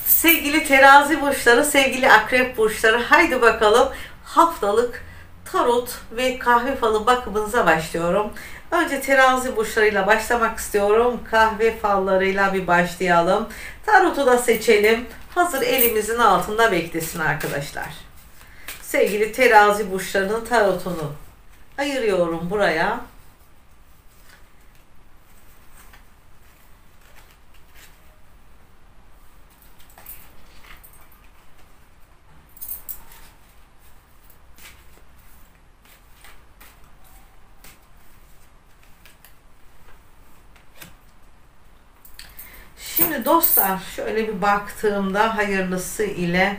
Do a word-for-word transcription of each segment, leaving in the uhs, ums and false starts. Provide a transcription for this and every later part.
Sevgili terazi burçları, sevgili akrep burçları, haydi bakalım haftalık tarot ve kahve falı bakımınıza başlıyorum. Önce terazi burçlarıyla başlamak istiyorum. Kahve fallarıyla bir başlayalım. Tarotu da seçelim. Hazır elimizin altında beklesin arkadaşlar. Sevgili terazi burçlarının tarotunu ayırıyorum buraya. Şimdi dostlar şöyle bir baktığımda hayırlısı ile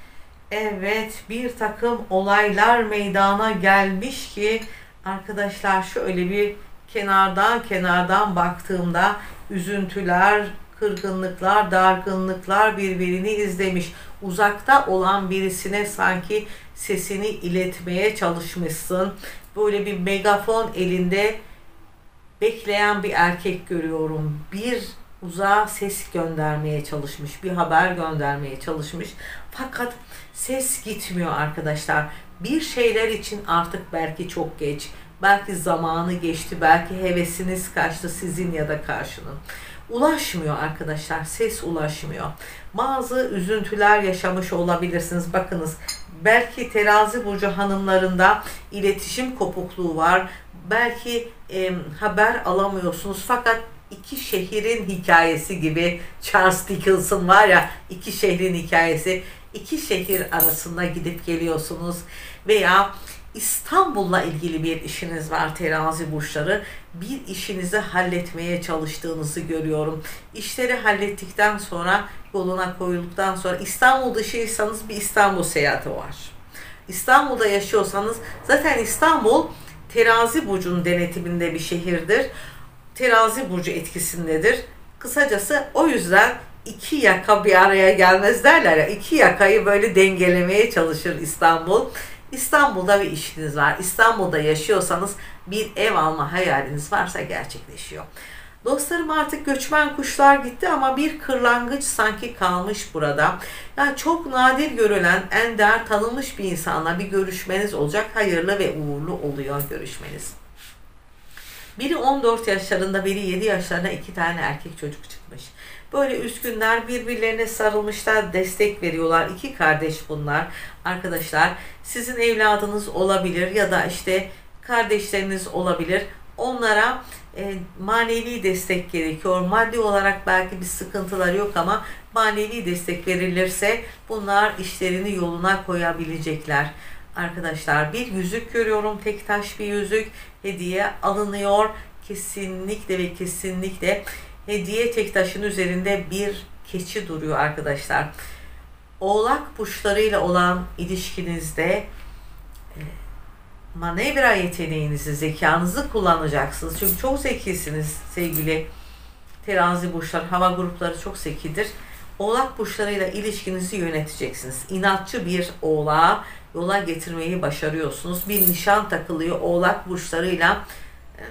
evet bir takım olaylar meydana gelmiş ki arkadaşlar şöyle bir kenardan kenardan baktığımda üzüntüler, kırgınlıklar, dargınlıklar birbirini izlemiş. Uzakta olan birisine sanki sesini iletmeye çalışmışsın. Böyle bir megafon elinde bekleyen bir erkek görüyorum. Bir uzağa ses göndermeye çalışmış, bir haber göndermeye çalışmış. Fakat ses gitmiyor arkadaşlar. Bir şeyler için artık belki çok geç, belki zamanı geçti, belki hevesiniz kaçtı sizin ya da karşının. Ulaşmıyor arkadaşlar, ses ulaşmıyor. Bazı üzüntüler yaşamış olabilirsiniz. Bakınız, belki terazi burcu hanımlarında iletişim kopukluğu var. Belki e, haber alamıyorsunuz fakat iki şehrin hikayesi gibi, Charles Dickens'ın var ya, iki şehrin hikayesi, iki şehir arasında gidip geliyorsunuz veya İstanbul'la ilgili bir işiniz var terazi burçları. Bir işinizi halletmeye çalıştığınızı görüyorum. İşleri hallettikten sonra, yoluna koyulduktan sonra İstanbul dışıysanız bir İstanbul seyahati var. İstanbul'da yaşıyorsanız zaten İstanbul terazi burcunun denetiminde bir şehirdir. Terazi burcu etkisindedir. Kısacası o yüzden iki yaka bir araya gelmez derler ya. İki yakayı böyle dengelemeye çalışır İstanbul. İstanbul'da bir işiniz var. İstanbul'da yaşıyorsanız bir ev alma hayaliniz varsa gerçekleşiyor. Dostlarım, artık göçmen kuşlar gitti ama bir kırlangıç sanki kalmış burada. Yani çok nadir görülen, ender, tanınmış bir insanla bir görüşmeniz olacak. Hayırlı ve uğurlu oluyor görüşmeniz. Biri on dört yaşlarında, biri yedi yaşlarında iki tane erkek çocuk çıkmış. Böyle üzgünler, birbirlerine sarılmışlar, destek veriyorlar. İki kardeş bunlar arkadaşlar. Sizin evladınız olabilir ya da işte kardeşleriniz olabilir. Onlara e, manevi destek gerekiyor. Maddi olarak belki bir sıkıntıları yok ama manevi destek verilirse bunlar işlerini yoluna koyabilecekler. Arkadaşlar, bir yüzük görüyorum, tek taş bir yüzük hediye alınıyor. Kesinlikle ve kesinlikle hediye tek taşın üzerinde bir keçi duruyor arkadaşlar. Oğlak burçlarıyla olan ilişkinizde e, manevra yeteneğinizi, zekanızı kullanacaksınız. Çünkü çok zekisiniz sevgili terazi burçları, hava grupları çok zekidir. Oğlak burçlarıyla ilişkinizi yöneteceksiniz. İnatçı bir oğlağa yola getirmeyi başarıyorsunuz. Bir nişan takılıyor oğlak burçlarıyla e,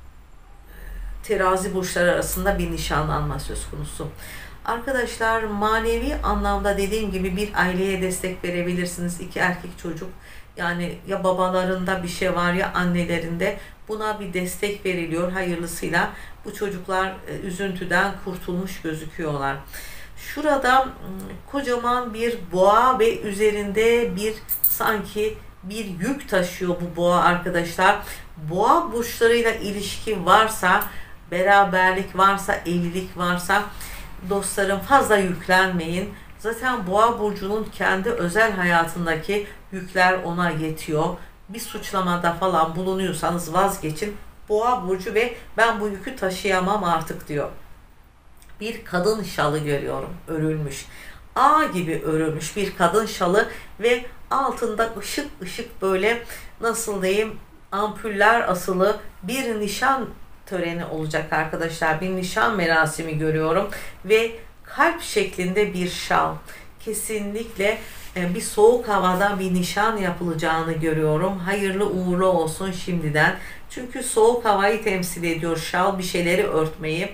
terazi burçları arasında bir nişanlanma söz konusu. Arkadaşlar, manevi anlamda dediğim gibi bir aileye destek verebilirsiniz. İki erkek çocuk, yani ya babalarında bir şey var ya annelerinde, buna bir destek veriliyor. Hayırlısıyla bu çocuklar e, üzüntüden kurtulmuş gözüküyorlar. Şurada kocaman bir boğa ve üzerinde bir sanki bir yük taşıyor bu boğa arkadaşlar. Boğa burçlarıyla ilişki varsa, beraberlik varsa, evlilik varsa dostlarım fazla yüklenmeyin. Zaten boğa burcunun kendi özel hayatındaki yükler ona yetiyor. Bir suçlamada falan bulunuyorsanız vazgeçin. Boğa burcu ve ben bu yükü taşıyamam artık diyor. Bir kadın şalı görüyorum, örülmüş. Ağ gibi örülmüş bir kadın şalı ve altında ışık ışık böyle, nasıl diyeyim, ampuller asılı bir nişan töreni olacak arkadaşlar. Bir nişan merasimi görüyorum ve kalp şeklinde bir şal. Kesinlikle bir soğuk havada bir nişan yapılacağını görüyorum. Hayırlı uğurlu olsun şimdiden. Çünkü soğuk havayı temsil ediyor şal, bir şeyleri örtmeyi.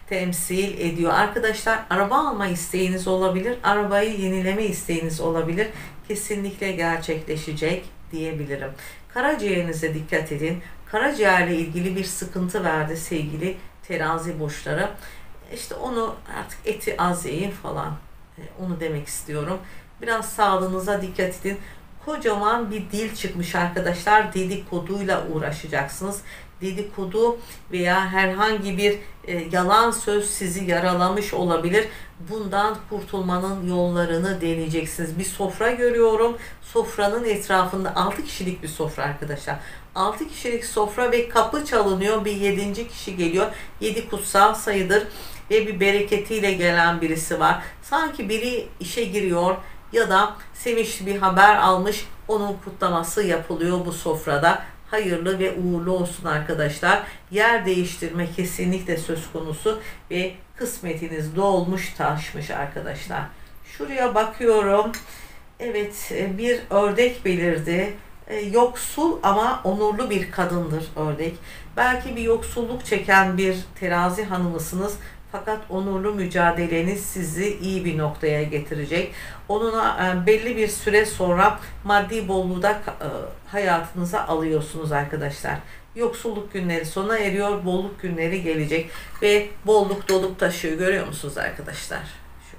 temsil ediyor. Arkadaşlar araba alma isteğiniz olabilir. Arabayı yenileme isteğiniz olabilir. Kesinlikle gerçekleşecek diyebilirim. Karaciğerinize dikkat edin. Karaciğerle ilgili bir sıkıntı verdi sevgili terazi burçları. İşte onu artık eti az yiyin falan. Onu demek istiyorum. Biraz sağlığınıza dikkat edin. Kocaman bir dil çıkmış arkadaşlar. Dedikoduyla uğraşacaksınız. Dedikodu veya herhangi bir e, yalan söz sizi yaralamış olabilir. Bundan kurtulmanın yollarını deneyeceksiniz. Bir sofra görüyorum. Sofranın etrafında altı kişilik bir sofra arkadaşlar. altı kişilik sofra ve kapı çalınıyor. Bir yedinci kişi geliyor. yedi kutsal sayıdır ve bir bereketiyle gelen birisi var. Sanki biri işe giriyor ya da sevinçli bir haber almış. Onun kutlaması yapılıyor bu sofrada. Hayırlı ve uğurlu olsun arkadaşlar. Yer değiştirme kesinlikle söz konusu ve kısmetiniz dolmuş taşmış arkadaşlar. Şuraya bakıyorum. Evet, bir ördek belirdi. Yoksul ama onurlu bir kadındır ördek. Belki bir yoksulluk çeken bir terazi hanımısınız. Fakat onurlu mücadeleniz sizi iyi bir noktaya getirecek. Onunla belli bir süre sonra maddi bolluğu da hayatınıza alıyorsunuz arkadaşlar. Yoksulluk günleri sona eriyor, bolluk günleri gelecek ve bolluk dolup taşıyor. Görüyor musunuz arkadaşlar? Şöyle.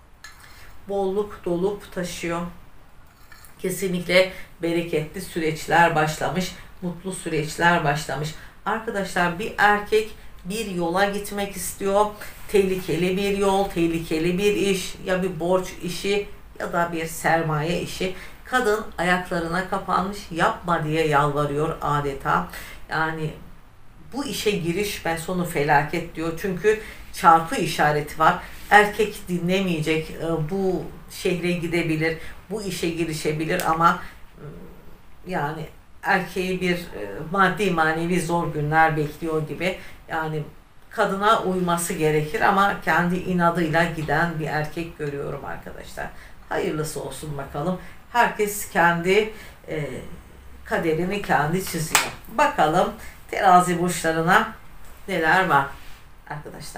Bolluk dolup taşıyor. Kesinlikle bereketli süreçler başlamış, mutlu süreçler başlamış. Arkadaşlar bir erkek bir yola gitmek istiyor. Tehlikeli bir yol, tehlikeli bir iş, ya bir borç işi ya da bir sermaye işi. Kadın ayaklarına kapanmış, yapma diye yalvarıyor adeta. Yani bu işe giriş ben sonu felaket diyor. Çünkü çarpı işareti var. Erkek dinlemeyecek, bu şehre gidebilir, bu işe girişebilir ama yani erkeği bir maddi manevi zor günler bekliyor gibi. Yani kadına uyması gerekir ama kendi inadıyla giden bir erkek görüyorum arkadaşlar. Hayırlısı olsun bakalım. Herkes kendi e, kaderini kendi çiziyor. Bakalım terazi burçlarına neler var arkadaşlar.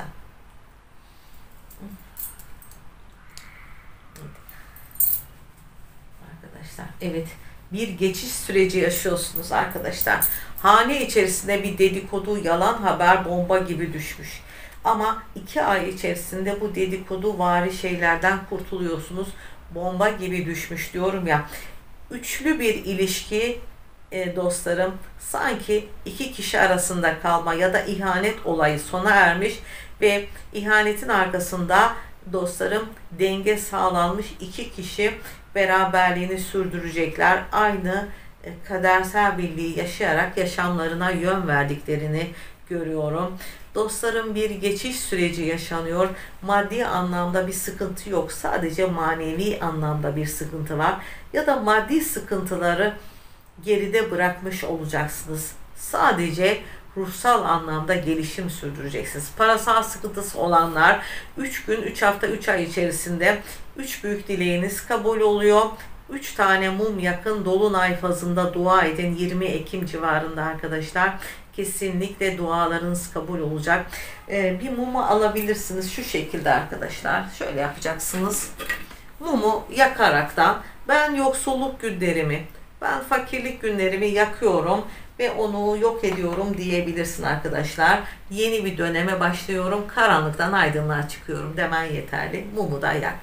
Arkadaşlar evet, bir geçiş süreci yaşıyorsunuz arkadaşlar. Hane içerisinde bir dedikodu, yalan haber bomba gibi düşmüş. Ama iki ay içerisinde bu dedikodu vari şeylerden kurtuluyorsunuz. Bomba gibi düşmüş diyorum ya. Üçlü bir ilişki e, dostlarım, sanki iki kişi arasında kalma ya da ihanet olayı sona ermiş ve ihanetin arkasında dostlarım denge sağlanmış, iki kişi beraberliğini sürdürecekler. Aynı kadersel birliği yaşayarak yaşamlarına yön verdiklerini görüyorum. Dostlarım bir geçiş süreci yaşanıyor. Maddi anlamda bir sıkıntı yok. Sadece manevi anlamda bir sıkıntı var. Ya da maddi sıkıntıları geride bırakmış olacaksınız. Sadece ruhsal anlamda gelişim sürdüreceksiniz. Parasal sıkıntısı olanlar üç gün, üç hafta, üç ay içerisinde üç büyük dileğiniz kabul oluyor. üç tane mum yakın dolunay fazında dua edin. yirmi Ekim civarında arkadaşlar. Kesinlikle dualarınız kabul olacak. Ee, bir mumu alabilirsiniz şu şekilde arkadaşlar. Şöyle yapacaksınız. Mumu yakaraktan ben yoksulluk günlerimi, ben fakirlik günlerimi yakıyorum ve onu yok ediyorum diyebilirsin arkadaşlar. Yeni bir döneme başlıyorum. Karanlıktan aydınlığa çıkıyorum demen yeterli. Mumu da yak.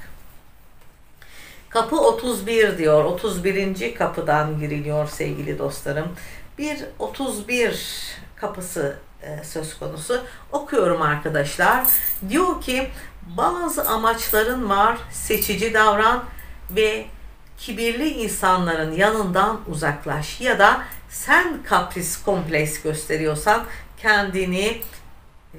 Kapı otuz bir diyor. otuz birinci kapıdan giriliyor sevgili dostlarım. Bir otuz bir kapısı e, söz konusu. Okuyorum arkadaşlar. Diyor ki bazı amaçların var. Seçici davran ve kibirli insanların yanından uzaklaş. Ya da sen kapris, kompleks gösteriyorsan kendini e,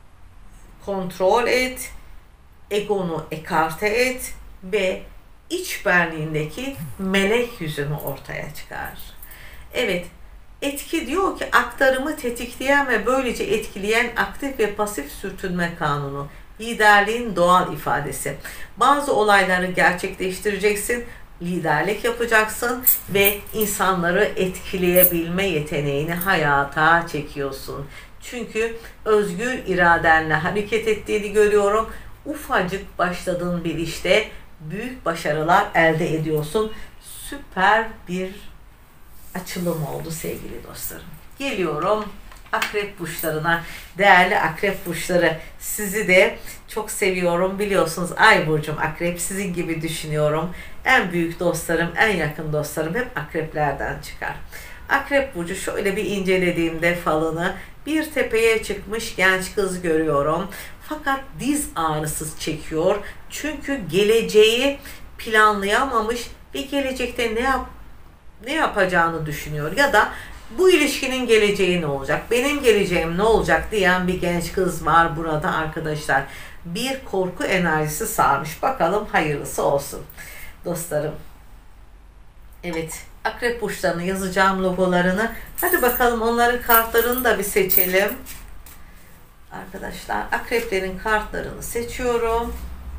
kontrol et, egonu ekarte et ve iç benliğindeki melek yüzünü ortaya çıkar. Evet, etki diyor ki aktarımı tetikleyen ve böylece etkileyen aktif ve pasif sürtünme kanunu. Liderliğin doğal ifadesi. Bazı olayları gerçekleştireceksin, liderlik yapacaksın ve insanları etkileyebilme yeteneğini hayata çekiyorsun. Çünkü özgür iradenle hareket ettiğini görüyorum. Ufacık başladığın bir işte büyük başarılar elde ediyorsun. Süper bir açılım oldu sevgili dostlarım. Geliyorum akrep burçlarına. Değerli akrep burçları, sizi de çok seviyorum. Biliyorsunuz ay burcum akrep, sizin gibi düşünüyorum. En büyük dostlarım, en yakın dostlarım hep akreplerden çıkar. Akrep burcu şöyle bir incelediğimde falını, bir tepeye çıkmış genç kız görüyorum. Fakat diz ağrısı çekiyor. Çünkü geleceği planlayamamış ve gelecekte ne yap ne yapacağını düşünüyor ya da bu ilişkinin geleceği ne olacak, benim geleceğim ne olacak diyen bir genç kız var burada arkadaşlar. Bir korku enerjisi sarmış. Bakalım hayırlısı olsun dostlarım. Evet, akrep burçlarını yazacağım logolarını. Hadi bakalım onların kartlarını da bir seçelim. Arkadaşlar akreplerin kartlarını seçiyorum.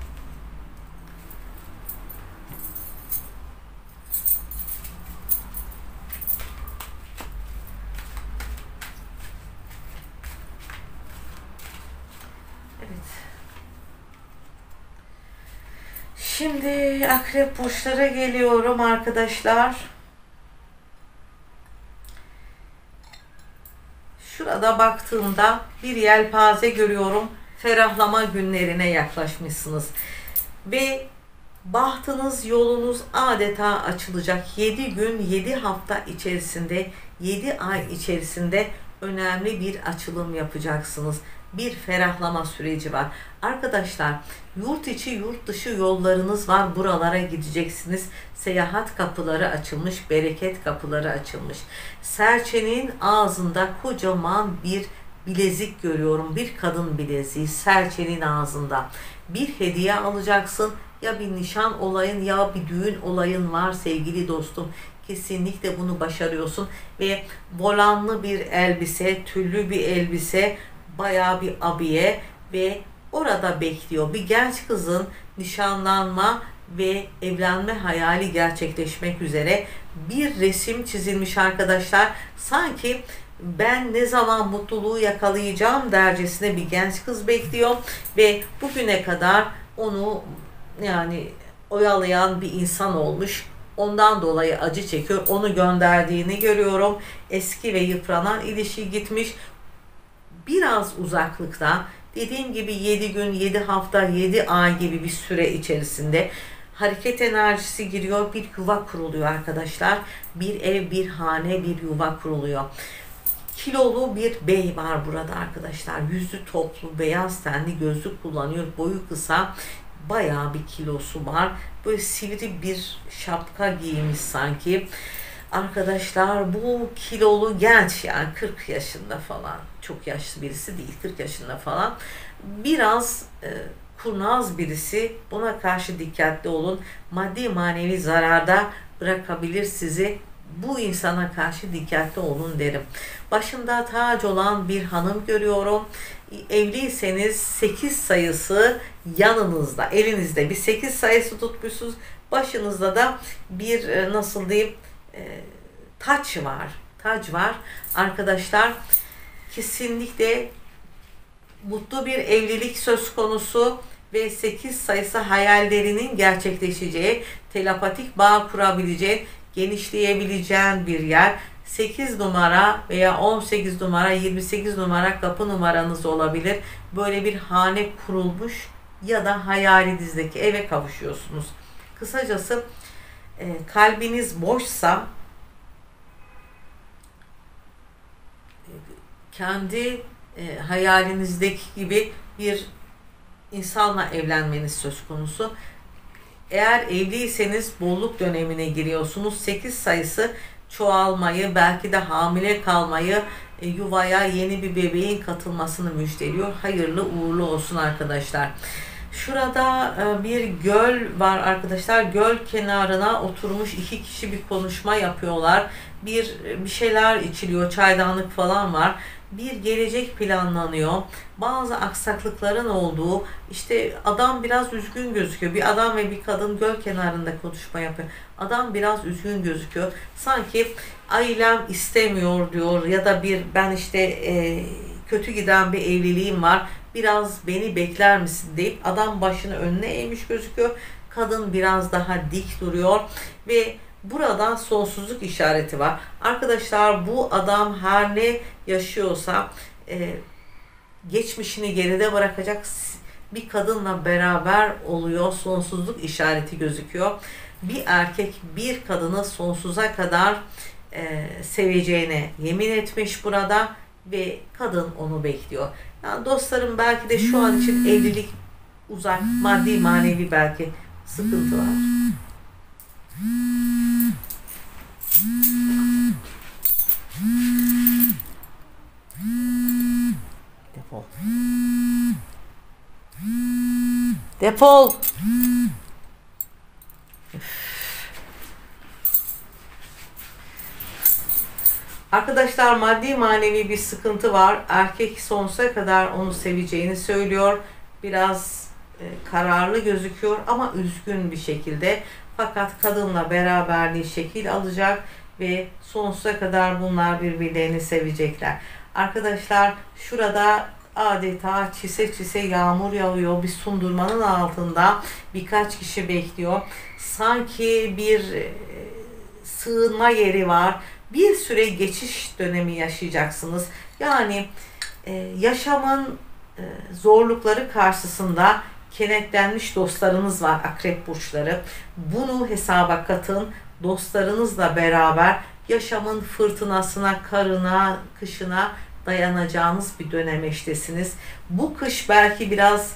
Şimdi akrep burçlara geliyorum arkadaşlar. Şurada baktığımda bir yelpaze görüyorum. Ferahlama günlerine yaklaşmışsınız. Ve bahtınız, yolunuz adeta açılacak. yedi gün, yedi hafta içerisinde, yedi ay içerisinde önemli bir açılım yapacaksınız. Bir ferahlama süreci var. Arkadaşlar yurt içi yurt dışı yollarınız var. Buralara gideceksiniz. Seyahat kapıları açılmış, bereket kapıları açılmış. Serçenin ağzında kocaman bir bilezik görüyorum. Bir kadın bileziği serçenin ağzında. Bir hediye alacaksın. Ya bir nişan olayın ya bir düğün olayın var sevgili dostum. Kesinlikle bunu başarıyorsun ve volanlı bir elbise, tüllü bir elbise, bayağı bir abiye ve orada bekliyor. Bir genç kızın nişanlanma ve evlenme hayali gerçekleşmek üzere bir resim çizilmiş arkadaşlar. Sanki ben ne zaman mutluluğu yakalayacağım dercesine bir genç kız bekliyor ve bugüne kadar onu yani oyalayan bir insan olmuş. Ondan dolayı acı çekiyor. Onu gönderdiğini görüyorum. Eski ve yıpranan ilişki gitmiş. Biraz uzaklıkta, dediğim gibi yedi gün, yedi hafta, yedi ay gibi bir süre içerisinde hareket enerjisi giriyor. Bir yuva kuruluyor arkadaşlar. Bir ev, bir hane, bir yuva kuruluyor. Kilolu bir bey var burada arkadaşlar. Yüzü toplu, beyaz tenli, gözlük kullanıyor. Boyu kısa, bayağı bir kilosu var. Böyle sivri bir şapka giymiş sanki. Arkadaşlar bu kilolu genç, yani kırk yaşında falan, çok yaşlı birisi değil, kırk yaşında falan, biraz e, kurnaz birisi. Buna karşı dikkatli olun, maddi manevi zararda bırakabilir sizi. Bu insana karşı dikkatli olun derim. Başında tac olan bir hanım görüyorum. Evliyseniz sekiz sayısı yanınızda, elinizde bir sekiz sayısı tutmuşsunuz. Başınızda da bir e, nasıl diyeyim, E, taç var. Taç var. Arkadaşlar kesinlikle mutlu bir evlilik söz konusu ve sekiz sayısı hayallerinin gerçekleşeceği, telepatik bağ kurabileceğin, genişleyebileceğin bir yer. sekiz numara veya on sekiz numara, yirmi sekiz numara kapı numaranız olabilir. Böyle bir hane kurulmuş ya da hayalinizdeki eve kavuşuyorsunuz. Kısacası E, kalbiniz boşsa e, kendi e, hayalinizdeki gibi bir insanla evlenmeniz söz konusu. Eğer evliyseniz bolluk dönemine giriyorsunuz. sekiz sayısı çoğalmayı, belki de hamile kalmayı, e, yuvaya yeni bir bebeğin katılmasını müjdeliyor. Hayırlı uğurlu olsun arkadaşlar. Şurada bir göl var arkadaşlar. Göl kenarına oturmuş iki kişi bir konuşma yapıyorlar. Bir bir şeyler içiliyor. Çaydanlık falan var. Bir gelecek planlanıyor. Bazı aksaklıkların olduğu, işte adam biraz üzgün gözüküyor. Bir adam ve bir kadın göl kenarında konuşma yapıyor. Adam biraz üzgün gözüküyor. Sanki ailem istemiyor diyor ya da bir ben işte e, kötü giden bir evliliğim var. Biraz beni bekler misin deyip adam başını önüne eğmiş gözüküyor. Kadın biraz daha dik duruyor ve burada sonsuzluk işareti var. Arkadaşlar bu adam her ne yaşıyorsa e, geçmişini geride bırakacak bir kadınla beraber oluyor. Sonsuzluk işareti gözüküyor. Bir erkek bir kadını sonsuza kadar e, seveceğine yemin etmiş burada ve kadın onu bekliyor. Yani dostlarım belki de şu an için evlilik uzak, maddi manevi belki sıkıntı var. Defol. Defol. Arkadaşlar maddi manevi bir sıkıntı var. Erkek sonsuza kadar onu seveceğini söylüyor. Biraz e, kararlı gözüküyor ama üzgün bir şekilde. Fakat kadınla beraberliği şekil alacak ve sonsuza kadar bunlar birbirlerini sevecekler. Arkadaşlar şurada adeta çise çise yağmur yağıyor. Bir sundurmanın altında birkaç kişi bekliyor. Sanki bir e, sığınma yeri var. Bir süre geçiş dönemi yaşayacaksınız. Yani e, yaşamın e, zorlukları karşısında kenetlenmiş dostlarınız var, akrep burçları. Bunu hesaba katın. Dostlarınızla beraber yaşamın fırtınasına, karına, kışına dayanacağınız bir dönemeçtesiniz. Bu kış belki biraz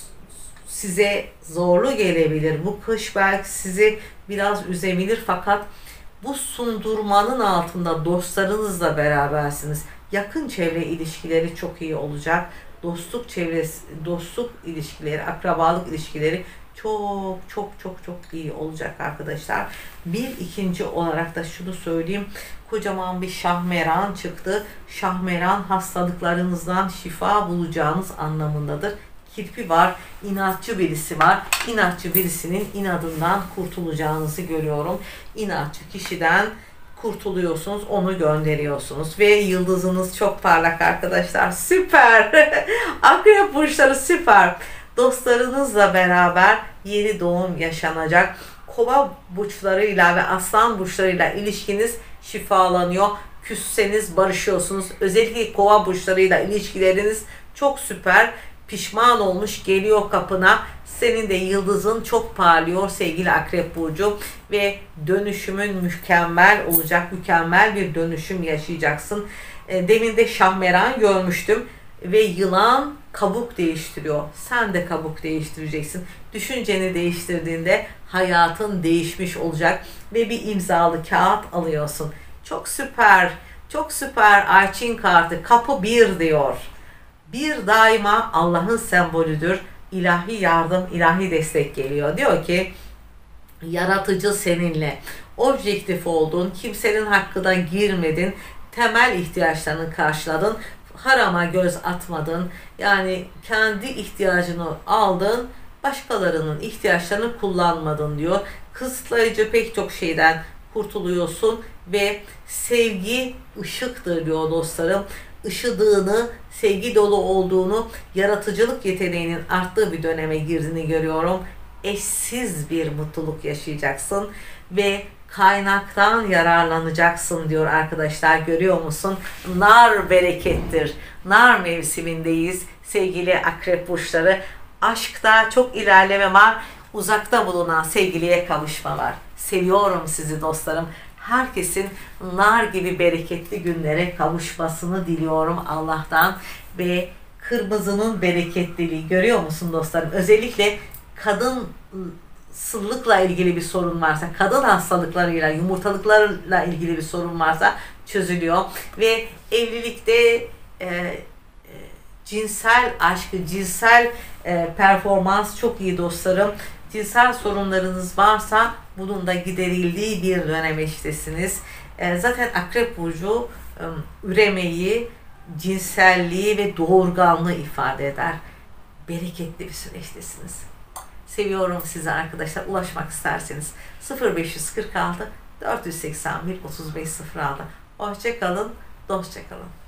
size zorlu gelebilir. Bu kış belki sizi biraz üzebilir fakat bu sundurmanın altında dostlarınızla berabersiniz. Yakın çevre ilişkileri çok iyi olacak. Dostluk çevresi, dostluk ilişkileri, akrabalık ilişkileri çok çok çok çok iyi olacak arkadaşlar. Bir ikinci olarak da şunu söyleyeyim. Kocaman bir şahmeran çıktı. Şahmeran hastalıklarınızdan şifa bulacağınız anlamındadır. Kirpi var, inatçı birisi var. İnatçı birisinin inadından kurtulacağınızı görüyorum. İnatçı kişiden kurtuluyorsunuz, onu gönderiyorsunuz ve yıldızınız çok parlak arkadaşlar. Süper. Akrep burçları süper. Dostlarınızla beraber yeni doğum yaşanacak. Kova burçlarıyla ve aslan burçlarıyla ilişkiniz şifalanıyor. Küsseniz barışıyorsunuz. Özellikle kova burçlarıyla ilişkileriniz çok süper. Pişman olmuş geliyor kapına. Senin de yıldızın çok parlıyor sevgili Akrep burcu ve dönüşümün mükemmel olacak. Mükemmel bir dönüşüm yaşayacaksın. Demin de şahmeran görmüştüm ve yılan kabuk değiştiriyor. Sen de kabuk değiştireceksin. Düşünceni değiştirdiğinde hayatın değişmiş olacak ve bir imzalı kağıt alıyorsun. Çok süper. Çok süper. Ayçin kartı kapı bir diyor. Bir daima Allah'ın sembolüdür. İlahi yardım, ilahi destek geliyor. Diyor ki yaratıcı seninle. Objektif oldun. Kimsenin hakkına girmedin. Temel ihtiyaçlarını karşıladın. Harama göz atmadın. Yani kendi ihtiyacını aldın. Başkalarının ihtiyaçlarını kullanmadın diyor. Kısıtlayıcı pek çok şeyden kurtuluyorsun ve sevgi ışıktır diyor dostlarım. Işıdığını, sevgi dolu olduğunu, yaratıcılık yeteneğinin arttığı bir döneme girdiğini görüyorum. Eşsiz bir mutluluk yaşayacaksın ve kaynaktan yararlanacaksın diyor arkadaşlar. Görüyor musun? Nar berekettir. Nar mevsimindeyiz sevgili akrep burçları. Aşkta çok ilerleme var. Uzakta bulunan sevgiliye kavuşma var. Seviyorum sizi dostlarım. Herkesin nar gibi bereketli günlere kavuşmasını diliyorum Allah'tan ve kırmızının bereketliliği görüyor musun dostlarım? Özellikle kadın sıllıkla ilgili bir sorun varsa, kadın hastalıklarıyla, yumurtalıklarla ilgili bir sorun varsa çözülüyor ve evlilikte e, e, cinsel aşkı, cinsel e, performans çok iyi dostlarım. Cinsel sorunlarınız varsa bunun da giderildiği bir dönemeçtesiniz. E, zaten Akrep burcu e, üremeyi, cinselliği ve doğurganlığı ifade eder. Bereketli bir süreçtesiniz. Seviyorum sizi arkadaşlar. Ulaşmak isterseniz sıfır beş kırk altı dört seksen bir otuz beş sıfır altı. Hoşça kalın, dostça kalın.